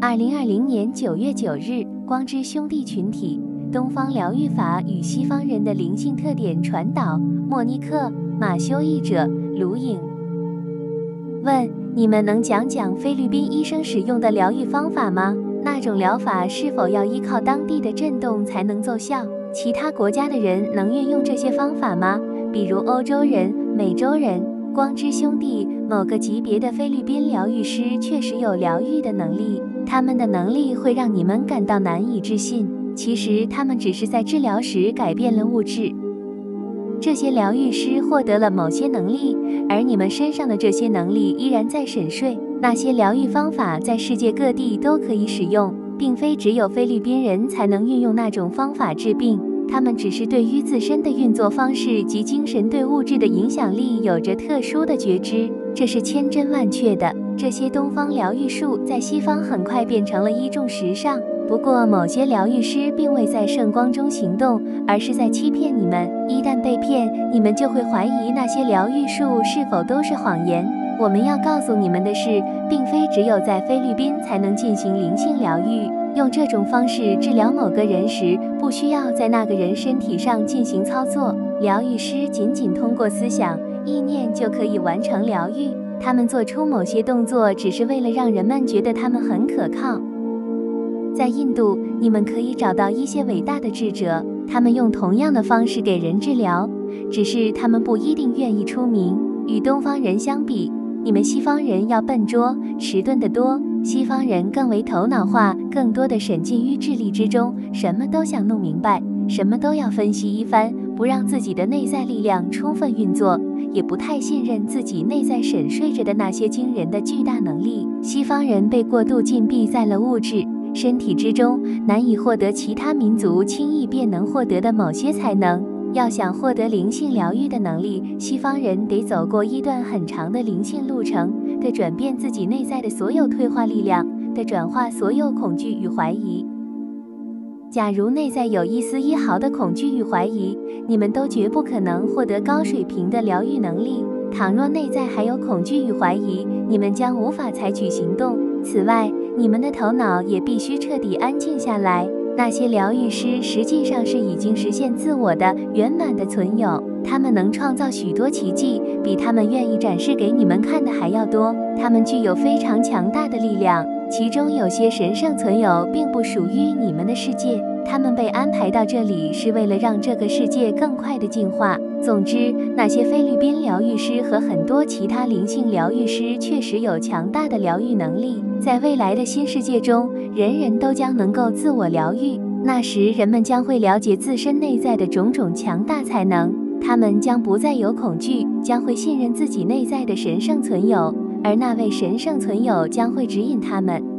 2020年9月9日，光之兄弟群体东方疗愈法与西方人的灵性特点传导，莫尼克·马修译者，卢影。问：你们能讲讲菲律宾医生使用的疗愈方法吗？那种疗法是否要依靠当地的震动才能奏效？其他国家的人能运用这些方法吗？比如欧洲人、美洲人？光之兄弟某个级别的菲律宾疗愈师确实有疗愈的能力，他们的能力会让你们感到难以置信。其实他们只是在治疗时改变了物质。这些疗愈师获得了某些能力，而你们身上的这些能力依然在沉睡。那些疗愈方法在世界各地都可以使用，并非只有菲律宾人才能运用那种方法治病。他们只是对于自身的运作方式及精神对物质的影响力有着特殊的觉知，这是千真万确的。这些东方疗愈术在西方很快变成了一种时尚。不过，某些疗愈师并未在圣光中行动，而是在欺骗你们。一旦被骗，你们就会怀疑那些疗愈术是否都是谎言。我们要告诉你们的是，并非只有在菲律宾才能进行灵性疗愈。用这种方式治疗某个人时，不需要在那个人身体上进行操作。疗愈师仅通过思想、意念就可以完成疗愈。他们做出某些动作，只是为了让人们觉得他们很可靠。在印度，你们可以找到一些伟大的智者，他们用同样的方式给人治疗，只是他们不一定愿意出名。与东方人相比，你们西方人要笨拙、迟钝得多。西方人更为头脑化，更多的沉浸于智力之中，什么都想弄明白，什么都要分析一番，不让自己的内在力量充分运作，也不太信任自己内在沉睡着的那些惊人的巨大能力。西方人被过度禁闭在了物质、身体之中，难以获得其他民族轻易便能获得的某些才能。要想获得灵性疗愈的能力，西方人得走过一段很长的灵性路程，的转变自己内在的所有退化力量，的转化所有恐惧与怀疑。假如内在有一丝一毫的恐惧与怀疑，你们都绝不可能获得高水平的疗愈能力。倘若内在还有恐惧与怀疑，你们将无法采取行动。此外，你们的头脑也必须彻底安静下来。那些疗愈师实际上是已经实现自我的圆满的存有，他们能创造许多奇迹，比他们愿意展示给你们看的还要多。他们具有非常强大的力量，其中有些神圣存有并不属于你们的世界，他们被安排到这里是为了让这个世界更快的进化。总之，那些菲律宾疗愈师和很多其他灵性疗愈师确实有强大的疗愈能力。在未来的新世界中，人人都将能够自我疗愈，那时人们将会了解自身内在的种种强大才能，他们将不再有恐惧，将会信任自己内在的神圣存有，而那位神圣存有将会指引他们。